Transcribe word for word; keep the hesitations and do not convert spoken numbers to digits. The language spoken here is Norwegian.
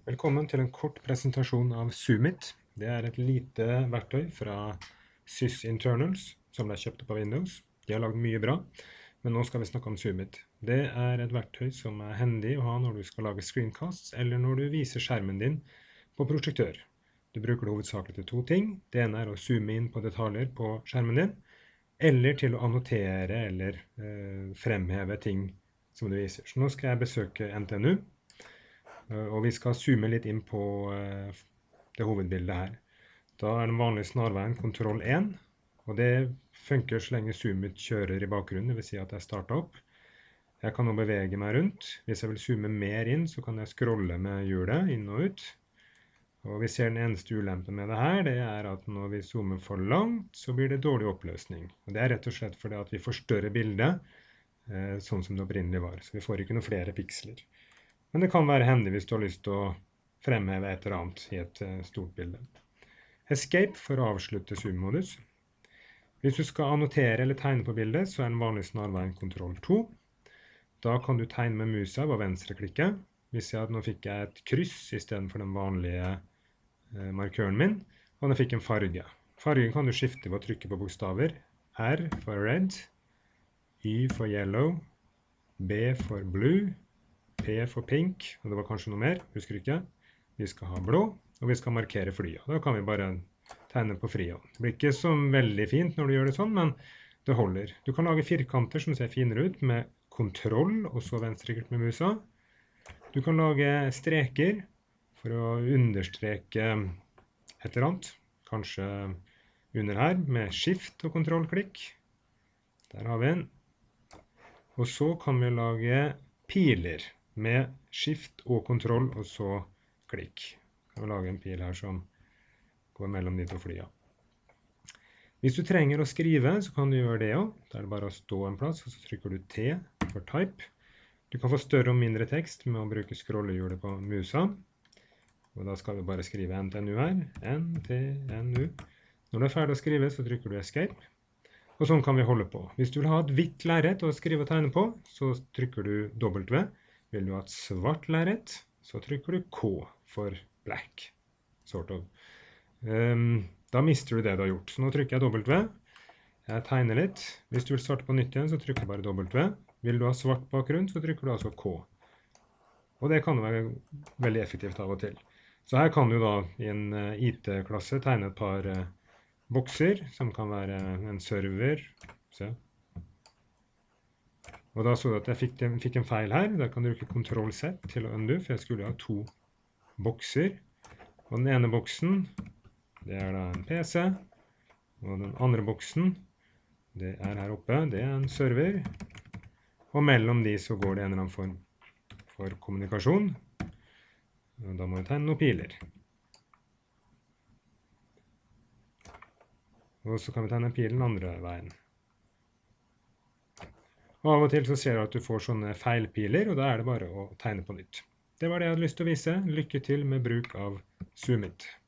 Velkommen til en kort presentasjon av Zoomit. Det er et lite verktøy fra SysInternals som ble kjøpt opp av Windows. De har laget mye bra, men nå skal vi snakke om Zoomit. Det er et verktøy som er hendig å ha når du skal lage screencasts, eller når du viser skjermen din på projektør. Du bruker det hovedsakelig til to ting. Det ene er å zoome inn på detaljer på skjermen din, eller til å annotere eller eh, fremheve ting som du viser. Så nå skal jeg besøke N T N U. Og vi skal zoome litt inn på det hovedbildet her. Da er den vanlige snarveien kontroll én, og det funker så lenge Zoomit kjører i bakgrunnen, det vil si at jeg starter opp. Jeg kan nå bevege meg rundt. Hvis jeg vil zoome mer inn, så kan jeg scrolle med hjulet inn og ut. Og vi ser den eneste ulempen med det her, det er at når vi zoomer for langt, så blir det dårlig oppløsning. Og det er rett og slett fordi at vi forstørrer bildet, sånn som det opprinnelig var. Så vi får ikke noen flere piksler. Men det kan være hendig hvis du har lyst til å fremheve et eller annet i et stort bilde. Escape for å avslutte zoom-modus. Hvis du skal annotere eller tegne på bildet, så er den vanlige snarveien kontroll to. Da kan du tegne med musa ved venstreklikke. Vi ser at nå fikk jeg et kryss i stedet for den vanlige eh, markøren min, og den fikk en farge. Fargen kan du skifte ved å trykke på bokstaver. R for red, Y for yellow, B for blue, P for pink, og det var kanskje noe mer, husker ikke. Vi skal ha blå, og vi skal markere flyet. Da kan vi bare tegne på fria. Det blir ikke så veldig fint når du gjør det sånn, men det holder. Du kan lage firkanter som ser finere ut med kontroll, og så venstreklikk med musa. Du kan lage streker for å understreke et eller annet, kanskje under her, med skift og kontrollklikk. Der har vi en. Og så kan vi lage piler med skift og kontroll, og så klikk. Kan vi lage en pil her som går mellom de to flya. Hvis du trenger å skrive, så kan du gjøre det også. Da er det bare å stå en plass, og så trykker du T for type. Du kan få større og mindre tekst med å bruke scrollehjulet på musa. Og da skal vi bare skrive N T N U her. N T N U. Når du er ferdig å skrive, så trykker du Escape. Og sånn kan vi holde på. Hvis du vil ha et hvitt lerret å skrive og tegne på, så trykker du W. Vil du ha et svart lerret, så trykker du K for black, sort of. Um, da mister du det du har gjort. Så nå trykker jeg W. Jeg tegner litt. Hvis du vil starte på nytt igjen, så trykker jeg bare W. Vil du ha svart bakgrunn, så trykker du altså K. Og det kan være veldig effektivt av og til. Så her kan du da i en I T-klasse tegne et par uh, bokser, som kan være en server. Se. Og da så du at jeg fikk, den, fikk en feil her. Da kan du bruke kontroll Z til å undo, for jeg skulle ha to bokser. Og den ene boksen, det er da en P C. Og den andre boksen, det er her oppe, det er en server. Og mellom de så går det en eller annen form for kommunikasjon. Og da må vi tegne noen piler. Og så kan vi tegne pilen andre veien. Og av og til så ser du at du får sånne feilpiler, og da er det bare å tegne på nytt. Det var det jeg hadde lyst til å vise. Lykke til med bruk av Zoomit.